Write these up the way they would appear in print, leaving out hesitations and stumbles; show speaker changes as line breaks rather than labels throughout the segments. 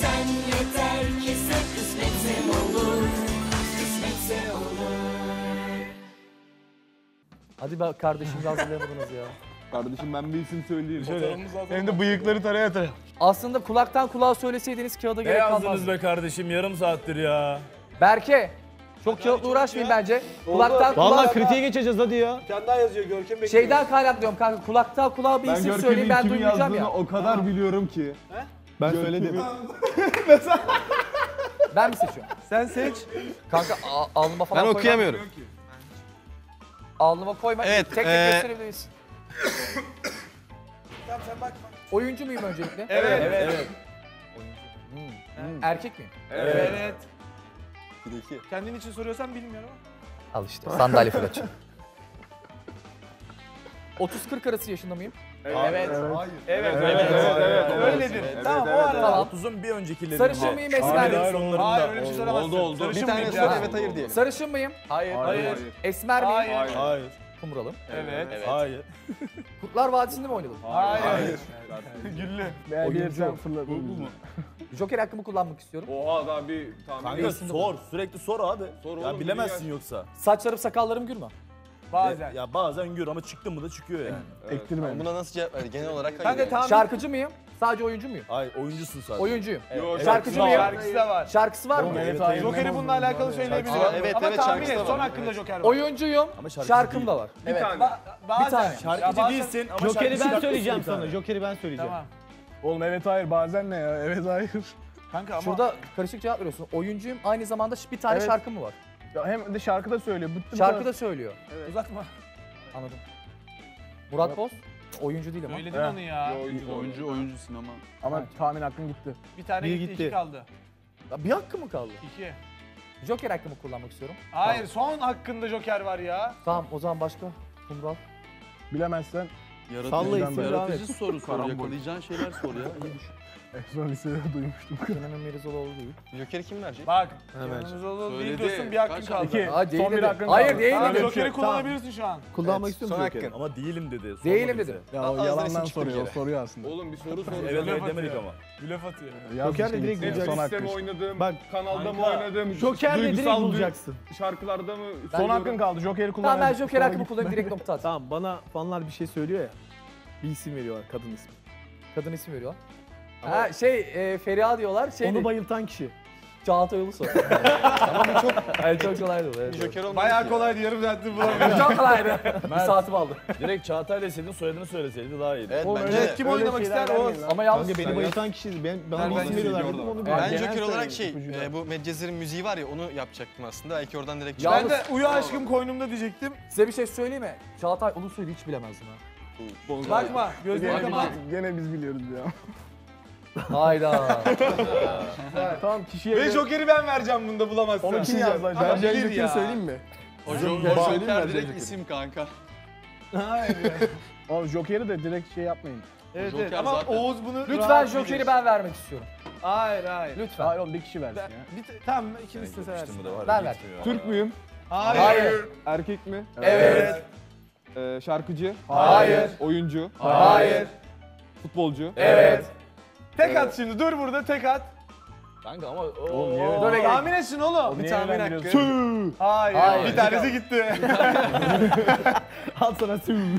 Sen yeter ki sen kısmetse olur. Kısmetse olur.
Hadi be kardeşim hazırlayamadınız ya.
Kardeşim ben bir isim söyleyeyim.
Hem de bıyıkları taraya taraya.
Aslında kulaktan kulağa söyleseydiniz kağıda gerek kalmaz.
Ne yazdınız be kardeşim yarım saattir ya.
Berke. Çok kağıtla uğraşmayın bence. Kulaktan kulağa...
Vallahi kritiğe geçeceğiz hadi ya.
Bir tane daha yazıyor Görkem bekliyor.
Şeyden kaynaklıyorum kanka. Kulaktan kulağa bir
Ben
isim söyleyeyim ben
Görkem'in kimi
duymayacağım
yazdığını
ya.
o kadar biliyorum ki.
Ben söyledim.
Ben mi seçiyorum?
Sen seç.
Kanka alnıma falan
Ben
koymam.
okuyamıyorum.
Alnıma koyma.
Evet,
Tek tek gösterebiliriz.
Tamam sen bakma.
Oyuncu muyum öncelikle?
Evet.
Erkek miyim?
Evet. Kendin için soruyorsan bilmiyorum ama.
Al işte sandalye fırlatçı. 30-40 arası yaşında mıyım?
Evet.
Evet.
Öyledir. Tamam o arada.
Tamam.
30'un bir öncekilerinde.
Sarışın mıyım esmer
Hayır
miyim?
hayır onlarında.
Hayır öyle bir şey soramazsın.
Oldu.
Sarışın
Bir tane
mıyım
sor
ya?
evet hayır diye.
Sarışın mıyım?
Hayır.
Esmer miyim?
Hayır.
Hayır.
Kumralım.
Evet.
Hayır.
Kurtlar Vadisi'nde mi oynadım?
Hayır. Güllü.
Oyuncu.
Bu mu?
Joker hakkımı kullanmak istiyorum.
Oha daha bir tahmin
Kanka
edeyim.
sor. Sürekli sor abi.
Sor
Ya
oğlum,
bilemezsin
bilmiyorum.
yoksa.
Saçlarım sakallarım gür mü?
Bazen.
Ya bazen gör ama çıktı mı da çıkıyor yani.
Ektirme. Buna nasıl cevap ver? Genel olarak hayır.
Kanka tahmin.
Şarkıcı mıyım? Sadece oyuncu muyum?
Hayır oyuncusun sadece.
Oyuncuyum.
Yo,
Şarkıcı
yok.
mıyım?
Şarkısı da var.
Şarkısı var mı?
Evet,
Joker'i bununla alakalı söyleyebilirim.
Aa, evet,
Ama
evet,
tahmin
şarkısı
et.
da
Son
var.
hakkında Joker var.
Oyuncuyum.
Ama şarkıcı
Şarkım
değil.
da var.
Bir tane.
Bir tane.
Şarkıcı değilsin ama
Joker'i
şarkıcı
ben
şarkısı
söyleyeceğim
bir tane.
sana. Joker'i ben söyleyeceğim.
Tamam.
Oğlum evet hayır bazen ne ya? Evet hayır.
Kanka ama.
Şurada karışık cevap veriyorsun. Oyuncuyum aynı zamanda bir tane
Evet.
şarkım mı var?
Ya hem de şarkı da söylüyor.
Şarkı da söylüyor.
Uzatma.
Anladım. Murat Boz. Oyuncu değil ama.
Söyledin onu ya.
Oyuncu sinema. Ama tahmin hakkın gitti.
Bir tane
Bir
gitti,
gitti.
iki kaldı.
Ya bir hakkı mı kaldı?
İki.
Joker hakkımı kullanmak istiyorum.
Hayır son hakkında Joker var ya.
Tamam o zaman başka. Kumral.
Bilemezsen
Salla isim devam et.
Yaratıcı soru sor, yakalayacağın şeyler sor ya. İyi düşün.
son lisede duymuştum.
Kenan Merizoğlu değil.
Joker'i kim verecek?
Bak.
Hemen.
Yanımızda değil
Söyledi.
diyorsun bir hakkın
Kaç
kaldı.
İki.
Aa, değil
Son bir
dedi.
hakkın
Hayır
kaldı.
değil
Tamam,
dedi.
Joker'i kullanabilirsin şu an.
Kullanmak
Evet,
istiyorum
son
Joker'i.
hakkın. Ama değilim dedi. sormadı
Değilim
bize.
dedi.
Ya o
Ağzına
yalandan
sıçtık
soruyor.
yere.
Soruyor aslında.
Oğlum bir soru sor.
Evet
Blöf
demedik
atıyor.
ama.
Blöf atıyor.
Joker'le direkt
Son
bulacaksın.
hakkı.
oynadım,
Bak
kanalda mı
kanka,
oynadım,
Joker'le direkt
duygusal
bulacaksın.
şarkılarda mı?
Son hakkın kaldı. Joker'i kullan.
Tamam ben Joker hakkımı kullanayım direkt nokta at.
Tamam bana fanlar bir şey söylüyor ya. Bir isim veriyorlar kadın ismi.
Kadın ismi veriyor. Ha Feriha diyorlar.
Onu bayıltan kişi.
Çağatay Ulusoy.
Ama bu çok
Ay çok kolaydı bu. Evet.
Joker olmadı.
Bayağı kolaydı yarım saattir bulamıyorum.
Çok kolaydı. Bir saatimi aldı.
Direkt Çağatay deseydin soyadını söyleseydi daha iyiydi.
Evet
Oğlum,
bence
öyle-
de.
Kim
öyle
oynamak
şeyler
ister Oğuz?
vermeyin lan.
Ama yalnız
Kanka beni bayıltan kişi. Bana bir isim veriyorlar dedim onu
Evet.
ben.
genel
Joker olarak
söyleyeyim,
şey
ipucular.
bu Medcezir'in müziği var ya onu yapacaktım aslında. Belki oradan direkt
Ya-
Ben de uyu aşkım koynumda diyecektim.
size bir şey söyleyeyim mi? Çağatay Ulusoy'u hiç bilemezdim ha.
Bakma gözlerini
Gene,
kapat.
gene biz biliyoruz ya.
Hayda.
Tamam kişiye
Ve Joker'i ben vereceğim bunda bulamazsan.
onu kim yazdı acaba?
Ama
Ben
bilir
Joker'i
ya.
söyleyeyim mi?
O
söyleyeyim
Joker
mi?
direkt isim kanka.
Hayır ya.
Oğlum Joker'i de direkt şey yapmayın.
Evet
Joker
evet ama
zaten.
Oğuz bunu
Lütfen
rahat
Joker'i
bilir.
ben vermek istiyorum.
Hayır hayır.
Lütfen.
Hayır oğlum bir kişi versin ya.
Tamam ikiniz de seversiniz.
Üstümü de var.
Ben
ya,
ver.
gitmiyor.
Türk müyüm?
Hayır.
Erkek mi?
Evet.
Şarkıcı?
Hayır.
Oyuncu?
Hayır.
Futbolcu?
Evet.
Tek at şimdi dur burada tek at.
Kanka ama
Oğlum niye
Dur
öyle?
tahmin etsin oğlum.
Niye
Bir tahmin hakkı.
eğlendiriyorsun?
Hayır.
Hayır.
Bir tanesi gitti.
Al sana tüm.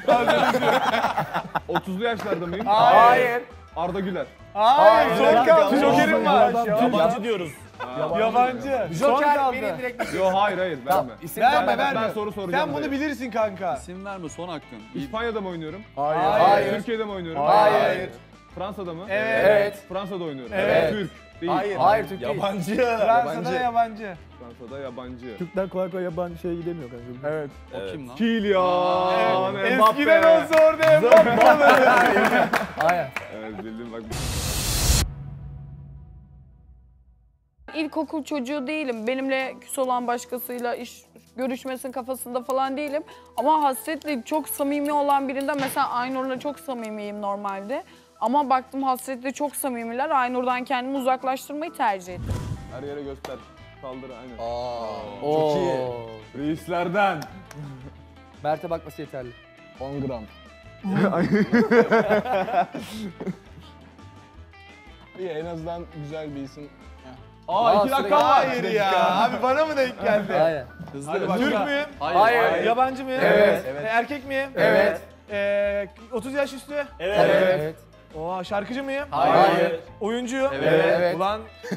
30'lu yaşlarda mıyım?
Hayır.
Arda Güler.
Hayır. Son
Hayır.
kaldı. Joker'im
Olsun,
var.
adam
yabancı diyoruz.
Yabancı. Son
Joker
kaldı.
benim direkt
Yo hayır hayır
Tamam,
verme.
isim
Verme
verme.
verme.
Ben soru soracağım.
Sen bunu
direkt.
bilirsin kanka.
İsim verme son hakkın. İyi.
İspanya'da mı oynuyorum?
Hayır.
Türkiye'de mi oynuyorum?
Hayır.
Fransa'da mı?
Evet.
Evet.
Fransa'da oynuyorum.
Evet.
Türk değil.
Hayır.
Hayır Türk değil.
Yabancı.
Fransa'da yabancı.
Fransa'da yabancı.
Türkler kolay kolay yabancı şeye gidemiyor kanka.
Evet.
O kim lan?
Kylian
Evet.
Mbappe.
Eskiden olsa orada Mbappe olurdu.
Hayır.
Evet bildim bak.
İlkokul çocuğu değilim. Benimle küs olan başkasıyla iş görüşmesin kafasında falan değilim. Ama Hasret'le çok samimi olan birinden mesela Aynur'la çok samimiyim normalde. Ama baktım Hasret'le çok samimiler. Aynur'dan kendimi uzaklaştırmayı tercih ettim.
Her yere göster. Kaldır aynen.
Çok iyi.
Reislerden.
Mert'e bakması yeterli.
10 gram.
İyi en azından güzel bir isim.
Aa,
2 dakika var. Hayır ya. Abi bana mı denk geldi?
Aynen.
Türk müyüm?
Hayır.
Yabancı mıyım?
Evet.
Erkek miyim?
Evet.
30 yaş üstü.
Evet.
Oha şarkıcı mıyım?
Hayır.
Oyuncu.
Evet.
Ulan.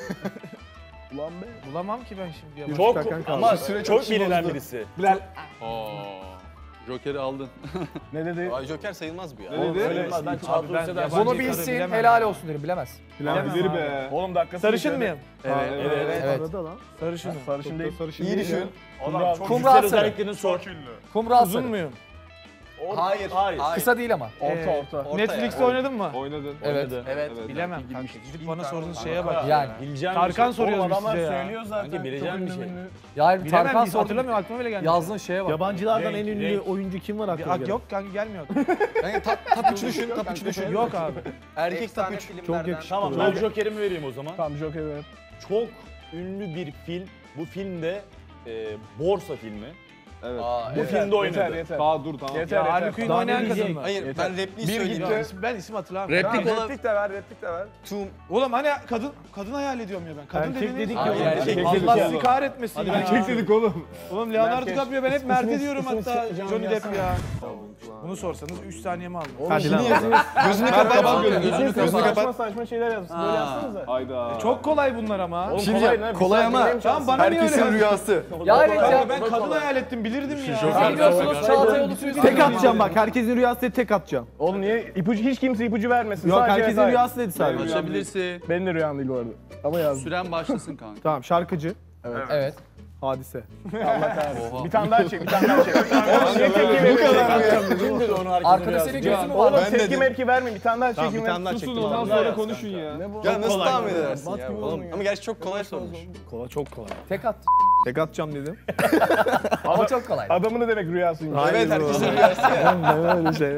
Ulan be. Bulamam ki ben şimdi yabancı.
Çok
dakikan kaldı.
ama çok bilinen birisi.
Oo. Joker'i aldın.
Ne dedi?
Ay Joker sayılmaz bu ya.
Ne dedi?
Ben Çağatay Ulusoy'dan
yabancı
Bunu
karı
bilsin,
bilemem
helal
ya.
olsun derim, bilemez.
Bilir be.
Oğlum dakikası. Sarışın mıyım?
Evet.
Evet.
Arada lan.
Sarışınım.
Sarışın değil. Sarışın
İyi düşün.
Adam çok
Kumral
güzel
sarı.
özelliklerini sor.
Kumral
Uzun
sarı.
muyum?
Hayır.
Hayır.
Kısa değil ama.
Orta.
Netflix'te oynadın mı?
Oynadın.
Evet.
Evet.
Bilemem kanka. Gidip bana sorduğunuz şeye bak.
Yani.
Bileceğim
Tarkan
bir şey.
soruyoruz biz
Adamlar
size ya.
söylüyor zaten. Sanki bileceğim bir şey.
Yani
Bilemem
Tarkan
biz
sordu.
hatırlamıyorum aklıma bile geldi.
Yazdığın şeye bak.
Yabancılardan en
Renk,
ünlü
renk.
oyuncu kim var aklına gelen?
Yok kanka gelmiyor.
Yani top 3 düşün. Top 3 düşün.
Yok abi.
Erkek top 3.
Çok yakışıklı.
Tamam ben Joker'imi vereyim o zaman.
Tamam Joker ver.
Çok ünlü bir film. Bu filmde borsa filmi.
Evet.
Bu filmde oynadı.
Yeter.
Daha dur tamam.
Yeter. Ya Harley Quinn
Daha
oynayan
ne
kadın
diyecek?
mı?
Hayır ben repliği söyleyeyim.
Ben isim hatırlamıyorum.
Replik olan...
Replik de ver, replik de ver.
Tüm
Oğlum hani kadın hayal ediyorum ya ben. Kadın
Erkek
dediniz.
dedik
ya oğlum.
Erkek
Allah
dedik
sizi kahretmesin ya.
Erkek dedik oğlum.
Oğlum Leonardo DiCaprio ben hep Mert diyorum hatta
ismini
Johnny Depp
yazsana.
ya. Bunu sorsanız 3 saniyemi aldım.
Hadi lan.
gözünü kapat.
Gözünü kapat.
Saçma şeyler yazmışsın. Böyle yazsanıza.
Hayda.
Çok kolay bunlar ama.
Kolay ama
Tamam bana niye öyle
herkesin
yazdın?
rüyası.
Ya evet ya.
Ben kadın hayal ettim bilirdim ya.
Biliyorsunuz Çağatay Ulusoy'u
Tek atacağım bak. Herkesin rüyası dedi, tek atacağım.
Oğlum niye ipucu hiç kimse ipucu vermesin.
Yok
Sadece
herkesin
Eray.
rüyası dedi sadece.
Açabilirsin.
Benim de rüyam değil bu arada. Ama yazdım.
Süren başlasın kanka.
Tamam şarkıcı.
Evet.
Hadise.
Oha.
Bir tane daha çek, bir tane daha çek. Oğlum niye tepki veriyorsun?
Kim dedi onu herkesin
Arkada
rüyası?
senin gözün mü
Oğlum
var?
tepki mepki vermeyin. Bir tane daha
Tamam,
çekin.
bir tane daha
Susun
çektim.
ondan
Tamam,
sonra
yaz
konuşun ya.
Ya nasıl
kolay
tahmin
bu.
edersin ya? Ama gerçi çok kolay sormuş.
Kolay, çok kolay.
Tek at.
Tek atacağım dedim.
Ama çok kolay.
Adamın ne demek rüyasıymış.
Evet herkesin rüyası ya.
Öyle şey.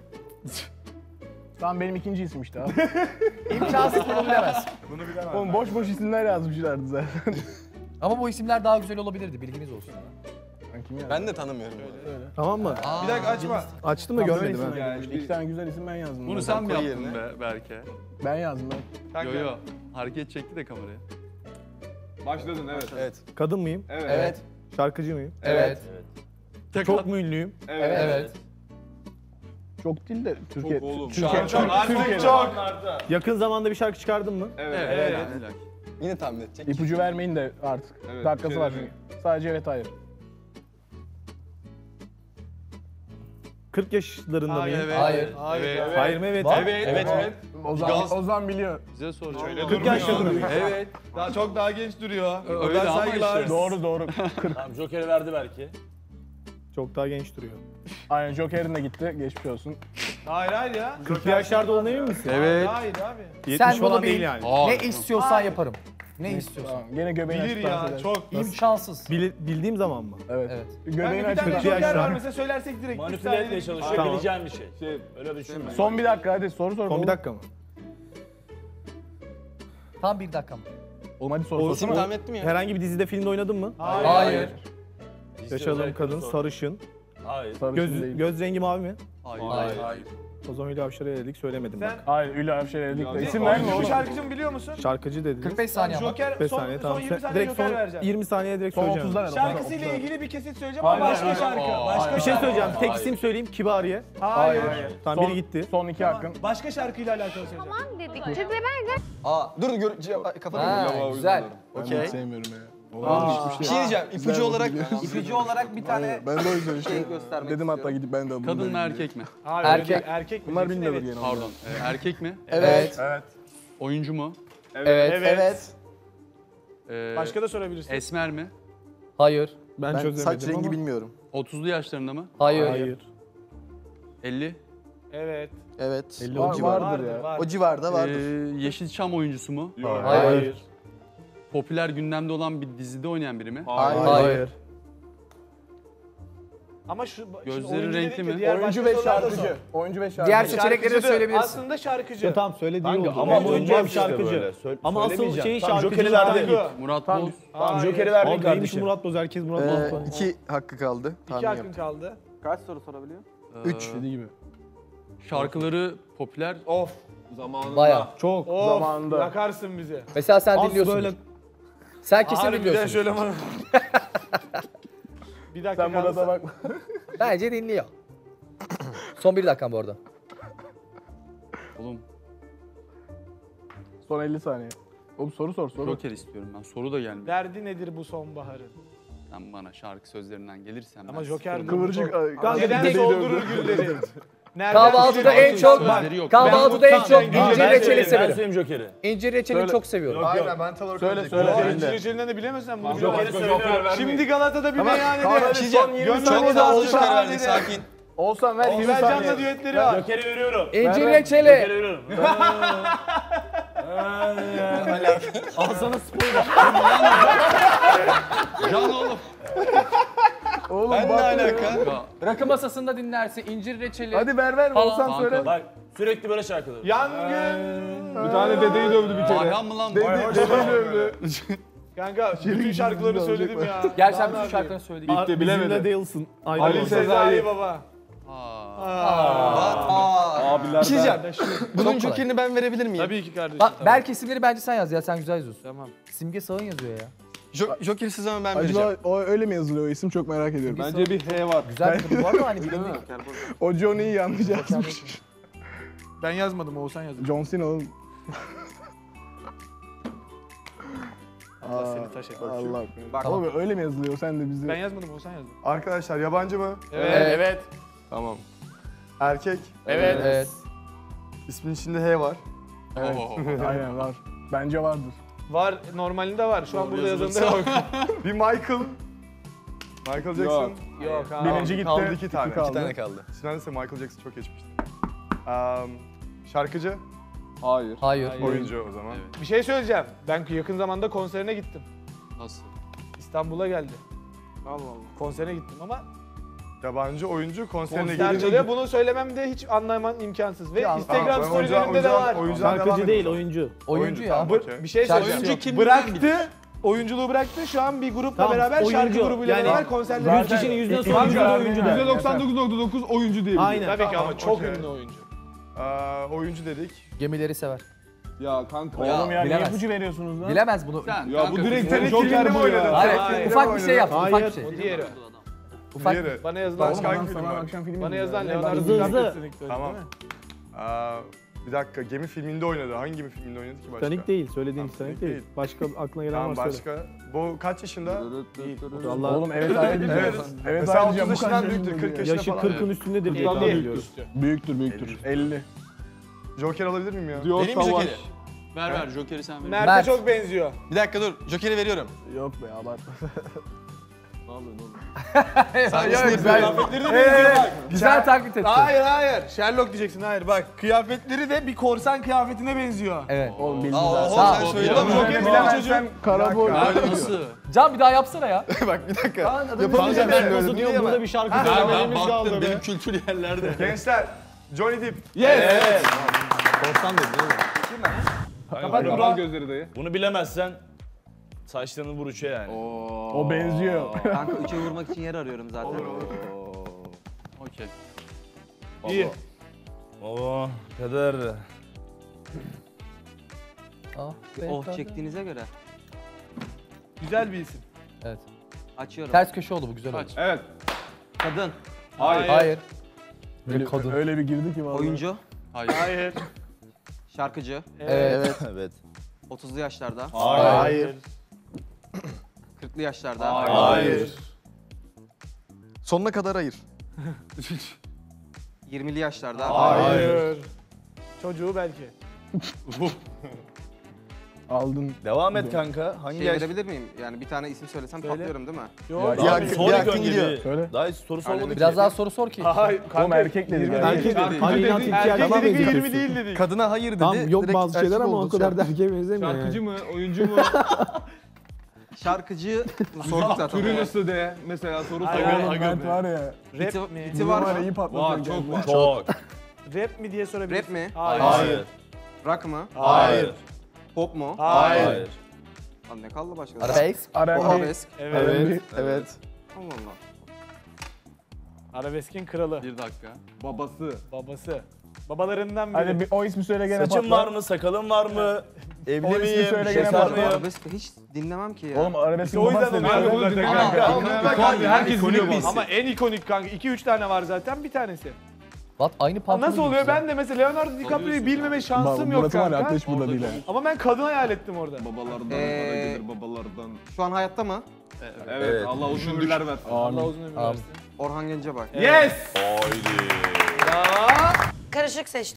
Tamam benim ikinci isim işte abi.
İmkansız bunu bilemez.
Oğlum boş boş isimler yazmışlardı zaten.
Ama bu isimler daha güzel olabilirdi, bilginiz olsun.
Ben de tanımıyorum.
Tamam mı?
Bir dakika açma.
Açtım da görmedim ha.
Ya işte 2 tane güzel isim ben yazdım.
Bunu sen mi
koy
yaptın
yerine.
be Berke?
Ben yazdım ben.
Yo yo. Hareket çekti de kameraya.
Başladın evet.
Evet.
Kadın mıyım?
Evet.
Şarkıcı mıyım?
Evet.
Tek
Çok
at.
mu ünlüyüm?
Evet.
Çok değil de Türkiye.
Çok oğlum.
Türkiye.
Çok.
Çok.
Yakın zamanda bir şarkı çıkardın mı?
Evet.
Evet.
Yine tahmin edecek.
İpucu vermeyin de artık.
Evet,
Dakikası
bir şey
var
demeyin.
çünkü. Sadece evet hayır.
40 yaşlarında mıyım?
Evet.
Hayır.
Evet.
Hayır mı evet?
Evet. Evet.
Ozan biliyor.
Bize sor.
40 yaşlarında mıyım?
Evet.
Çok daha genç duruyor.
Öyle ama işte.
Doğru.
Tamam Joker'i verdi belki.
Çok daha genç duruyor.
Aynen Joker'in de gitti. Geçmiş olsun. Hayır ya.
40 yaşlarda olduğuna emin misin?
Evet.
Hayır abi.
70
Sen bunu
falan
bil.
değil yani.
Aa,
Ne istiyorsan yaparım. Ne istiyorsan.
Tamam. Gene göbeğini
Bilir ya çok.
İmkansız.
Bildiğim zaman mı?
Evet.
Evet.
Göbeğini
bir tane
aç.
Joker var
mesela söylersek direkt.
Manipüle etmeye çalışıyor.
Tamam.
Bileceğin bir şey. Öyle düşünme.
Son bir dakika hadi soru sor.
Son bir dakika mı?
Tam bir dakika mı?
Oğlum hadi soru
İsim tahmin ettim ya.
Herhangi bir dizide filmde oynadın mı?
Hayır.
Yaşadığım kadın sarışın.
Hayır.
Göz rengi mavi mi?
Hayır.
O zaman Hülya Avşar'a eledik söylemedim bak.
Hayır Hülya Avşar'a dedik de. İsim
Hayır.
verme oğlum.
Bu
şarkıcı biliyor musun?
Şarkıcı dediniz.
45 saniye ama.
Joker
5
son,
saniye
son
tamam.
20 saniye
Direkt
Joker
son
vereceğim.
20 saniye direkt
Son
söyleyeceğim.
30'dan
Şarkısıyla ilgili bir kesit söyleyeceğim ama başka şarkı. Başka
Bir şey söyleyeceğim. Tek isim söyleyeyim. Kibariye.
Hayır.
Tamam biri gitti.
Son 2 hakkın.
Başka şarkıyla alakalı söyleyeceğim.
Tamam dedik. Siz de ben
Aa dur kafanı
Ha, güzel.
Okey.
Sevmiyorum ya.
Bir şey diyeceğim. İpucu olarak
İpucu olarak bir tane
Ben de o yüzden işte
göstermek
dedim hatta gidip ben de bunu
Kadın mı erkek mi?
Erkek.
Erkek mi?
Bunlar bilmiyordur gene.
Pardon. Erkek mi?
Evet.
Oyuncu mu?
Evet.
Evet.
Başka da sorabilirsin.
Esmer mi?
Hayır.
Ben
saç
çözemedim
rengi
ama.
bilmiyorum.
30'lu yaşlarında mı?
Hayır.
Hayır.
50?
Evet.
Evet.
50
Var,
o civarı.
vardır ya.
O civarda vardır.
Yeşilçam oyuncusu mu?
Hayır.
Popüler gündemde olan bir dizide oynayan biri mi?
Hayır.
Ama şu
Gözleri renkli mi?
Oyuncu ve şarkıcı. Oyuncu ve şarkıcı.
Diğer seçenekleri de söyleyebilirsin.
Aslında şarkıcı.
Tamam söylediği oldu.
Ama
oyuncu
oyuncu
hem
işte
şarkıcı.
böyle.
Ama asıl şeyi
Tamam,
şarkıcı.
Joker'i verdi.
Murat Boz.
Tamam
Joker'i
Abi
verdik
neymiş
kardeşim.
Murat Boz? Herkes Murat Boz.
2 hakkı kaldı.
2
Tahmin
hakkın
yap.
kaldı.
Kaç soru sorabiliyor?
3.
Dediği gibi.
Şarkıları popüler.
Of.
Zamanında.
Bayağı.
Çok zamanında.
Yakarsın bizi.
Mesela sen
Az
dinliyorsun.
böyle
Sen kesin
Harbiden
dinliyorsun.
şöyle bana. Bir dakika
sen burada
kalsa.
bakma.
Bence dinliyor. Son 1 dakikam bu arada.
Oğlum
Son 50 saniye. Oğlum soru sor soru.
Joker istiyorum ben. Soru da gelmiyor.
Derdi nedir bu sonbaharın?
Sen bana şarkı sözlerinden gelirsen
Ama
ben
Joker
sıfırım.
Kıvırcık.
Neden
Dediği
soldurur
dövdü.
gülleri? Nereden
Kahvaltıda en çok
Sözleri yok.
kahvaltıda en çok incir
Ben
reçeli
söyleyeyim, ben
severim.
söyleyeyim Joker'i.
İncir reçelini
Söyle.
çok seviyorum.
Aynen ben tam olarak
Söyle,
öyle
söyle.
diyecektim.
İncir reçelinden de bilemezsen bunu
Joker'i
bilemezsin.
söylüyorum.
Şimdi Galata'da bir meyhanede.
Kahve son 20 saniye daha
Olmuş karar verdik
sahnede.
sakin.
Olsan ver 20
Sibel Can'la
saniye.
düetleri var.
Joker'i veriyorum.
İncir
Ver,
Joker'i
reçeli.
veriyorum.
Alsana spoiler.
Can oğlum.
Oğlum
Ben ne
bak.
alaka?
Rakı masasında dinlersin incir reçeli.
Hadi ver
Falan.
Olsan
Kanka.
söyle.
Bak sürekli böyle şarkılar.
Yangın.
Bir tane dedeyi dövdü bir kere.
Ayhan mı lan bu?
Kanka bütün şarkıları
yüzünden
söyledim ya.
Gel sen
Daha ne
bütün
yapayım?
şarkılarını söyle.
Bitti bilemedi.
değilsin.
Ali Sezai.
Sezai baba.
Abiler
Bir şey diyeceğim. Bunun
kolay.
jokerini ben verebilir miyim?
Tabii ki kardeşim.
Bak belki isimleri bence sen yaz ya, sen güzel yazıyorsun.
Tamam.
Simge Sağın yazıyor ya.
Joker'i size zaman ben vereceğim.
Acaba o öyle mi yazılıyor o isim, çok merak ediyorum.
Bence bir H var.
Güzel bir konu bu arada hani bilindik.
O Johnny'yi yanlış yazmış.
Ben yazmadım, Oğuzhan yazdı.
John Cena oğlum.
Allah seni taş et.
Allah.
Bak.
Oğlum öyle mi yazılıyor, sen de bizi...
Ben yazmadım, Oğuzhan yazdı.
Arkadaşlar yabancı mı?
Evet.
Tamam. Erkek.
Evet.
İsmin içinde H var.
Evet. Aynen var. Bence vardır.
Var, normalinde var. Şu an burada yazılımda yok.
Bir Michael. Michael Jackson.
Yok abi.
Birinci gitti.
Kaldı 2 tane.
kaldı.
2 tane kaldı.
Sinan ise Michael Jackson çok geçmişti. Şarkıcı.
Hayır.
Hayır.
Oyuncu o zaman.
Evet.
Bir şey söyleyeceğim. Ben yakın zamanda konserine gittim.
Nasıl?
İstanbul'a geldi. Allah Allah. Konserine gittim ama
Yabancı oyuncu konserine
konser
gelince...
çalıyor. Bunu söylemem de hiç anlaman imkansız. Ve Instagram
Tamam,
storylerinde de var.
Şarkıcı değil, oyuncu.
Oyuncu ya.
tamam, okey.
Bir şey
Şarkıcı
söyleyeceğim.
yok. Kim
Bıraktı. Oyunculuğu bıraktı. Şu an bir grupla
Tamam,
beraber şarkı
oyuncu.
grubuyla
Yani
beraber konserlere
100 kişinin
gidiyor.
%90 oyuncu da oyuncu.
%99.9 oyuncu diye
Aynen.
Tabii ki ama
Tamam,
çok
okey.
ünlü oyuncu.
Oyuncu dedik.
Gemileri sever.
Ya kanka.
Oğlum ya niye
bilemez.
ipucu veriyorsunuz lan?
Bilemez bunu.
Sen
Ya bu
kanka,
direkt
futbol-
senin Joker mi oynadın?
Hayır,
Hayır.
ufak bir şey yap. Ufak bir
Hayır.
şey.
O diğeri.
Ufak.
Diğeri.
Bana yazılan,
Başka hangi film
Sabah
var?
akşam filmi
bana yazılan
izliyorum.
Leonardo
Hızlı
DiCaprio
hızlı.
kesinlikle,
Tamam.
değil mi?
Bir dakika, gemi filminde oynadı. Hangi gemi filminde oynadı ki başka?
Titanic değil, söylediğim
Tamam,
Titanic değil. Başka aklına gelen
Tamam
varsa söyle.
başka. Bu kaç yaşında?
Allah. Oğlum evet hayır diyeceğim.
Evet.
Evet
Mesela
hayır
30
diyeceğim. Bu kaç
yaşından büyüktür, 40 yaşında
Yaşı
falan.
40'ın üstündedir diye
Tam
tahmin
değil,
ediyorum.
üstü.
Büyüktür. 50.
Joker alabilir miyim ya?
Vereyim mi Joker'i?
Ver Joker'i sen ver.
Mert'e
Mert.
çok benziyor.
Bir dakika dur. Joker'i veriyorum.
Yok be abartma.
Kıyafetleri de benziyor bak.
Güzel taklit etti.
Hayır. Sherlock diyeceksin, hayır bak. Kıyafetleri de bir korsan kıyafetine benziyor.
Evet.
Oğlum biz
Aa, oho
Tamam.
sen söyledin ama
Joker
Joker
bilen çocuk.
Karaboy.
Nasıl?
Can bir daha yapsana ya.
Bak bir dakika.
Yapamayacağım
Yapamayacağım
ben
ben
nasıl
öyle
diyor burada bir şarkı
Ben
söylememiz
baktım
kaldı
benim
be.
kültür yerlerde.
Gençler, Johnny Depp.
Yes.
Korsan dedin oğlum.
Kapat
Kapat gözleri dayı.
Bunu bilemezsen saçlarını vur üçe yani.
O benziyor.
Kanka 3'e vurmak için yer arıyorum zaten.
Okey.
İyi.
Oo, Kader.
Oh çektiğinize göre.
Güzel bir isim.
Evet.
Açıyorum.
Ters köşe oldu bu, güzel oldu.
Aç.
Evet.
Kadın.
Hayır.
Hayır.
Öyle,
kadın.
öyle bir girdi ki vallahi.
Oyuncu.
Hayır.
Hayır.
Şarkıcı.
Evet.
Evet.
30'lu yaşlarda.
Hayır.
40'lı yaşlarda.
Hayır.
Sonuna kadar hayır.
20'li yaşlarda.
Hayır. Çocuğu belki.
Aldın.
Devam et kanka. Hangi
Şey
yaş?
verebilir miyim? Yani bir tane isim söylesem
Söyle.
patlıyorum değil mi?
Yok.
Ya,
Ya,
Sor
bir
ilk
hakkın
önce
gidiyor.
bir.
Söyle.
Daha hiç soru sormadık
Biraz
ki.
daha soru sor ki.
Hayır.
Oğlum erkek dedik.
Erkek
dedik.
Hani
inat iki
erkek
adama
dedik,
benziyorsun.
20 değil dedik.
Kadına hayır dedi.
Tamam yok
direkt
bazı
erkek
şeyler ama
oldu
o kadar
sen.
da erkeğe benzemiyor
Şarkıcı
yani.
mı, oyuncu mu?
Şarkıcı sorduk zaten.
Türü nasıl de? Mesela soru
Hayır,
sor.
Oğlum Mert var ya.
Rap
Hiti,
mi?
hiti var mı?
iyi patlatıyor.
Var, çok var.
Çok.
Rap mi diye sorabilirsin.
Rap mi?
Hayır.
Hayır.
Rock mı?
Hayır.
Pop mu?
Hayır.
Lan ne kaldı başka?
Arabesk.
R&B.
Arabesk.
Evet.
Evet. Evet.
Allah Allah.
Arabeskin kralı.
Bir dakika.
Babası.
Babası. Babalarından biri.
Hadi o ismi söyle gene
Saçım
patla.
var mı, sakalım var mı? Evli
O ismi
miyim,
söyle gene
şeker
patla.
miyim?
Arabesk hiç dinlemem ki ya.
Oğlum arabeskin
İşte o yüzden
babası
onu
dedi.
zaten kanka.
Herkes biliyor bu.
Ama en ikonik kanka. 2-3 tane var zaten, bir tanesi.
What? Aynı pantolon
Nasıl oluyor?
giymişler.
Ben de mesela Leonardo DiCaprio'yu bilmeme şansım yok
Murat'ın var ya
kanka.
arkadaş burada değil ha.
Ama ben kadın hayal ettim orada.
Babalardan para gelir babalardan.
Şu an hayatta mı?
Evet, Allah uzun ömürler versin.
Allah uzun ömür
Amin.
versin.
Orhan Gencebay.
Yes!
Haydi.
Bravo.
Karışık seçtim.